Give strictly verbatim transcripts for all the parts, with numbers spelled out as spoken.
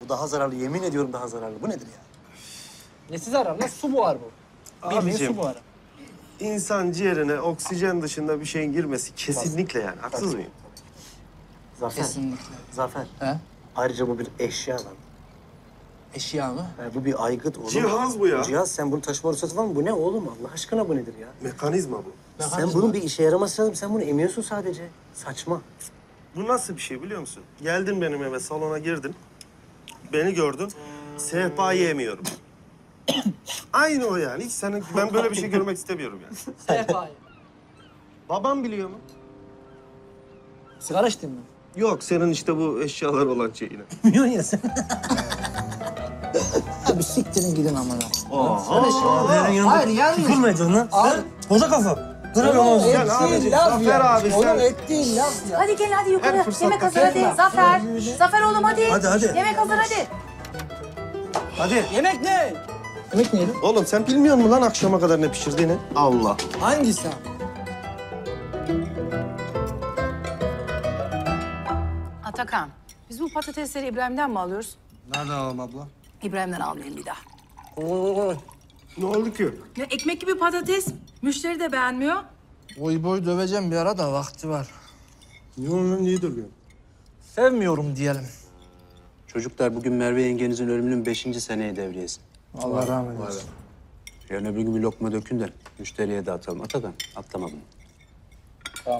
Bu daha zararlı. Yemin ediyorum daha zararlı. Bu nedir ya? Nesi zararlı lan? Su buhar bu. Bildiğin Abicim, su buharı. İnsan ciğerine oksijen dışında bir şeyin girmesi kesinlikle yani. Haksız mıyım? Zafer. Kesinlikle. Zafer. He? Ayrıca bu bir eşya lan. Eşya mı? Yani bu bir aygıt oğlum. Cihaz bu ya. Cihaz, sen bunu taşıma ruhsatı var mı? Bu ne oğlum? Allah aşkına bu nedir ya? Mekanizma bu. Sen bunun bir işe yaraması lazım. Sen bunu emiyorsun sadece. Saçma. Bu nasıl bir şey biliyor musun? Geldin benim eve, salona girdin. Beni gördün. Sehpayı emiyorum. Aynı o yani. Hiç senin, ben böyle bir şey görmek istemiyorum yani. Sehpayı. Babam biliyor mu? Sigara içtin mi? Yok, senin işte bu eşyalar olan şeyine. Bilmiyorsun ya sen. Abi siktirin gidin amına. Öyle şey olur. Hayır yalnız. Kırmayacaksın lan. Abi. Koca kafa. Kırar Oğlum onu. et Gel abicim, değil laf Zafer ya. abi, sen- Oğlum et değil laf ya. Hadi gel hadi yukarı. Her fırsatta Yemek hazır hadi. kesme. Zafer. Zafer oğlum hadi. Hadi, hadi. Yemek hazır hadi. Hadi. Yemek ne? Yemek neydi? Oğlum sen bilmiyor musun lan akşama kadar ne pişirdiğini? Allah. Hangisi? Atakan, biz bu patatesleri İbrahim'den mi alıyoruz? Nereden alalım abla? İbrahim'den almayayım bir daha. Ne oldu ki? Ya ekmek gibi patates. Müşteri de beğenmiyor. Boy boy döveceğim bir ara da vakti var. Niye oğlum, niye duruyor? Sevmiyorum diyelim. Çocuklar bugün Merve yengenizin ölümünün beşinci seneye devriyesi. Allah rahmet eylesin. Yarın öbür gün bir lokma dökün de müşteriye dağıtalım. Atakan, atlama bunu. Tamam.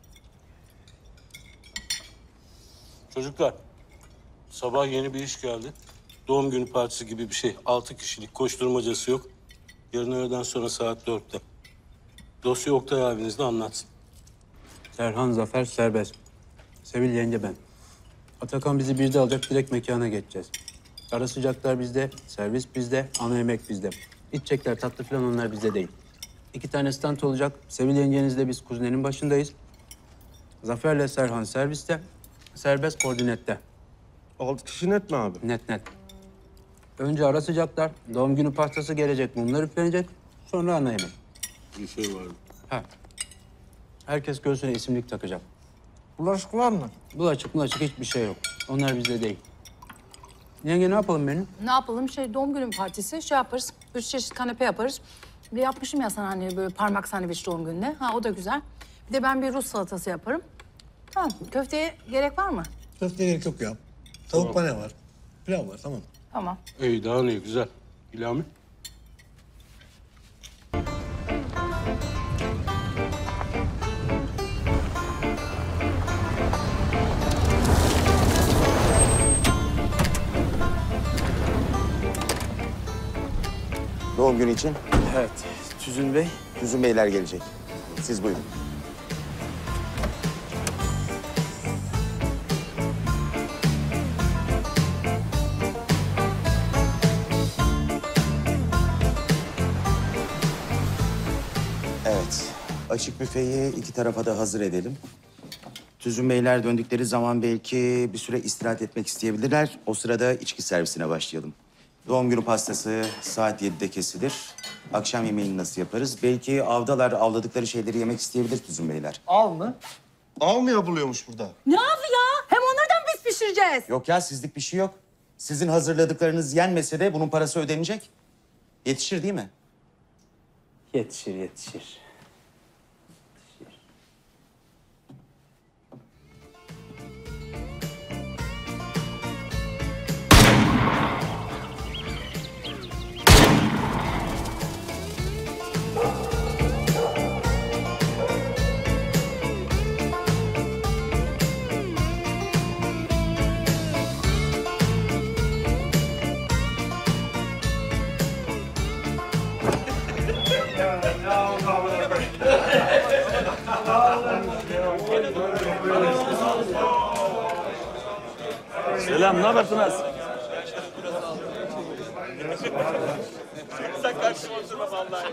Çocuklar, sabah yeni bir iş geldi. Doğum günü partisi gibi bir şey. Altı kişilik koşturmacası yok. Yarın öğleden sonra saat dörtte. Dosya Oktay abiniz de anlatsın. Serhan, Zafer serbest. Sevil yenge ben. Atakan bizi birde alacak, direkt mekana geçeceğiz. Ara sıcaklar bizde, servis bizde, ana yemek bizde. İçecekler, tatlı falan onlar bizde değil. İki tane stand olacak. Sevil yengenizle biz kuzinenin başındayız. Zafer'le Serhan serviste, serbest koordinette. Altı kişi net mi abi? Net net. Önce ara sıcaklar, doğum günü pastası gelecek, mumlar üflenecek. Sonra ana yemek. Bir şey var. Ha. Herkes göğsüne isimlik takacak. Bulaşık var mı? Bulaşık bulaşık hiçbir şey yok. Onlar bizde değil. Yenge ne yapalım benim? Ne yapalım? Şey doğum günü partisi şey yaparız. Üç çeşit kanepe yaparız. Bir de yapmışım ya sana hani böyle parmak sandviç doğum gününe. Ha o da güzel. Bir de ben bir Rus salatası yaparım. Tamam. Köfteye gerek var mı? Köfte gerek yok ya. Tavuk pane var. Pilav var, tamam. Tamam. İyi, daha ne güzel. İlhami. Doğum günü için Evet. Tüzün Bey. Tüzün Beyler gelecek. Siz buyurun. Evet. Açık büfeyi iki tarafa da hazır edelim. Tüzün Beyler döndükleri zaman belki bir süre istirahat etmek isteyebilirler. O sırada içki servisine başlayalım. Doğum günü pastası saat yedide kesilir. Akşam yemeğini nasıl yaparız? Belki avdalar avladıkları şeyleri yemek isteyebilir Tüzün Beyler. Al mı? Av mı yapılıyormuş burada? Ne yapı ya? Hem onlardan biz pişireceğiz. Yok ya, sizlik bir şey yok. Sizin hazırladıklarınız yenmese de bunun parası ödenecek. Yetişir değil mi? Yetişir, yetişir. Selam, ne habersiniz? Sen karşıma oturma vallahi.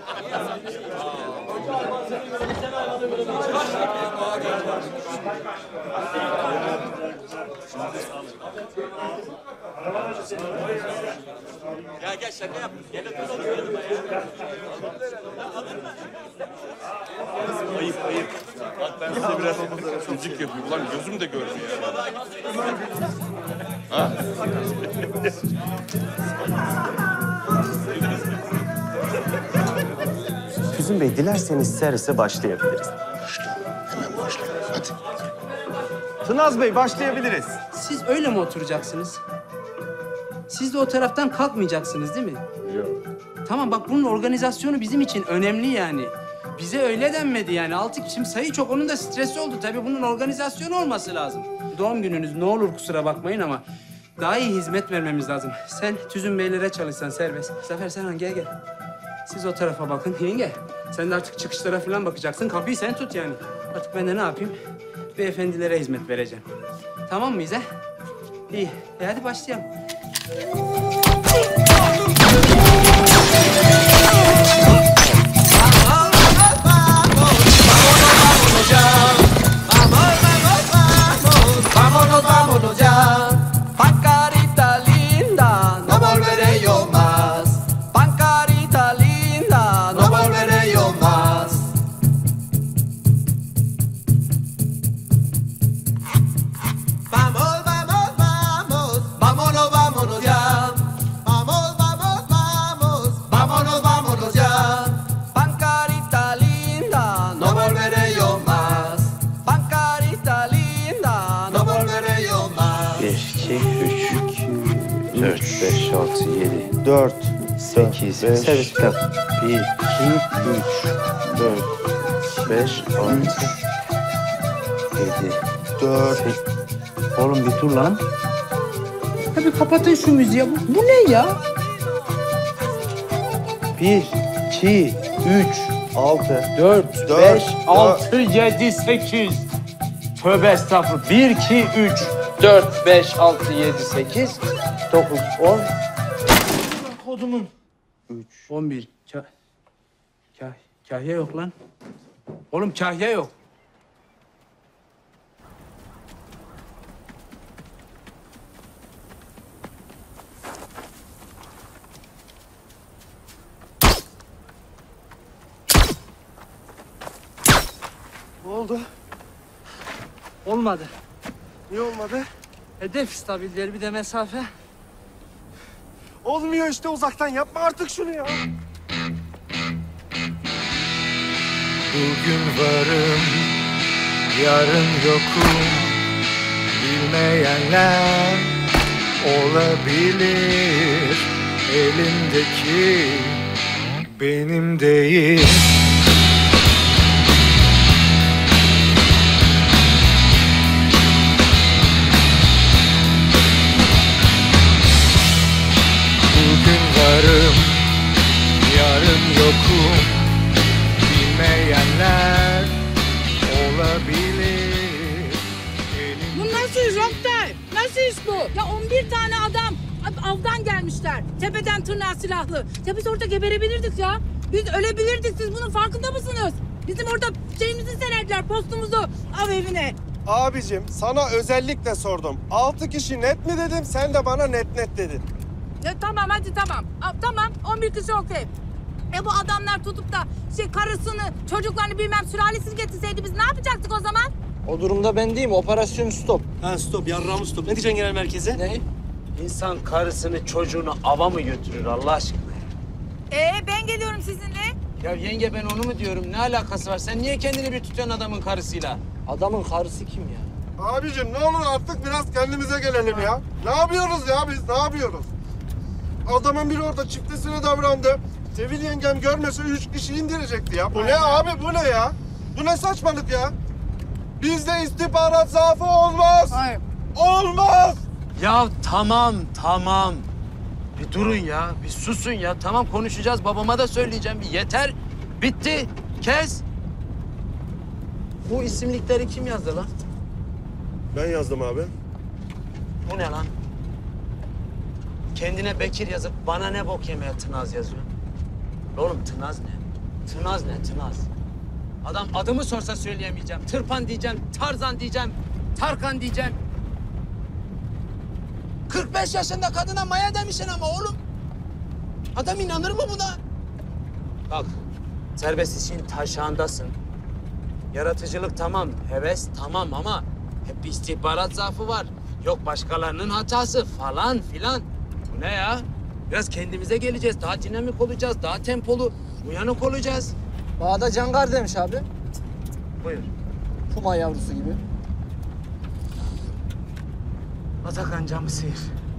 Ya gel şaka yap. Gel otur oturalım ya. Ayıp ayıp. Bak ben size biraz müzik yapıyorum. Ulan gözüm de görmüyor. Füsun Bey, dilerseniz servise başlayabiliriz. Hemen başla. Hadi. Tınaz Bey, başlayabiliriz. Siz öyle mi oturacaksınız? Siz de o taraftan kalkmayacaksınız değil mi? Yok. Tamam bak bunun organizasyonu bizim için önemli yani. Bize öyle denmedi yani. Altı şimdi sayı çok. Onun da stresi oldu. Tabii bunun organizasyonu olması lazım. Doğum gününüz ne olur kusura bakmayın ama daha iyi hizmet vermemiz lazım. Sen Tüzün Beylere çalışsan serbest. Zafer Serhan gel gel. Siz o tarafa bakın yenge. Sen de artık çıkışlara falan bakacaksın. Kapıyı sen tut yani. Artık ben de ne yapayım? Beyefendilere hizmet vereceğim. Tamam mıyız he? İyi. E hadi başlayalım. Vámonos, vámonos ya. Pancarita linda, no volveré yo más. Pancarita linda, no volveré yo más. Vamos, vamos, vamos. Vámonos, vámonos ya. Vamos, vamos, vamos. Vámonos, vámonos ya. Pancarita linda, no volveré yo más. Pancarita linda, no volveré yo más. Bir, iki, üç, dört, beş, altı, yedi, Dört, sekiz, servis bir dakika. Bir, iki, üç, dört, beş, altı, yedi, dört. sekiz. Oğlum bir dur lan. Hadi kapatın şu müziği. Bu, bu ne ya? Bir, iki, üç, Altı. dört, Dört, beş, dört. altı, yedi, sekiz. Tövbe estağfurullah. Bir, iki, üç, dört, beş, altı, yedi, sekiz, dokuz, on. Kodumun. Üç. On bir. Kah... Kah... Kahya yok lan. Oğlum kahya yok. Ne oldu? Olmadı. Niye olmadı? Hedef stabilleri bir de mesafe. Olmuyor işte, uzaktan yapma artık şunu ya. Bugün varım, yarın yokum. Bilmeyenler olabilir. Elimdeki benim değil. Bugün varım, yarın yokum. Bilmeyenler olabilir. Elim... Bu nasıl iş Oktay? Nasıl iş bu? Ya on bir tane adam avdan gelmişler. Tepeden tırnağa silahlı. Ya biz orada geberebilirdik ya. Biz ölebilirdik. Siz bunun farkında mısınız? Bizim orada şeyimizi sererdiler, postumuzu av evine. Abicim, sana özellikle sordum. Altı kişi net mi dedim, sen de bana net net dedin. Ya tamam hadi tamam. A, tamam on bir kişi okey. E bu adamlar tutup da şey karısını, çocuklarını bilmem sülalesini getirseydi biz ne yapacaktık o zaman? O durumda ben değilim. Operasyon stop. Ha stop, yarrağımı stop. Ne diyeceksin genel merkeze? Ne? İnsan karısını, çocuğunu ava mı götürür Allah aşkına? Ee ben geliyorum sizinle. Ya yenge ben onu mu diyorum? Ne alakası var? Sen niye kendini bir tutuyorsun adamın karısıyla? Adamın karısı kim ya? Abicim ne olur artık biraz kendimize gelelim ya. Ne yapıyoruz ya biz, ne yapıyoruz? Adamın biri orada çiftesine davrandı. Sevil yengem görmese üç kişi indirecekti ya. Bu ne abi, bu ne ya? Bu ne saçmalık ya? Bizde istihbarat zaafı olmaz. Hayır. Olmaz. Ya tamam, tamam. Bir durun ya, bir susun ya. Tamam konuşacağız, babama da söyleyeceğim. Bir yeter, bitti, kes. Bu isimlikleri kim yazdı lan? Ben yazdım abi. Bu ne lan? Kendine Bekir yazıp bana ne bok yemeye Tınaz yazıyor. Oğlum Tınaz ne? Tınaz ne Tınaz? Adam adımı sorsa söyleyemeyeceğim. Tırpan diyeceğim, Tarzan diyeceğim, Tarkan diyeceğim. kırk beş yaşında kadına maya demişsin ama oğlum. Adam inanır mı buna? Bak, serbest işin taşağındasın. Yaratıcılık tamam, heves tamam ama hep bir istihbarat zaafı var. Yok başkalarının hatası falan filan. Bu ne ya? Biraz kendimize geleceğiz. Daha dinamik olacağız. Daha tempolu. Uyanık olacağız. Bağda cangar demiş abi. Buyur. Puma yavrusu gibi. Atakan camı sıyır.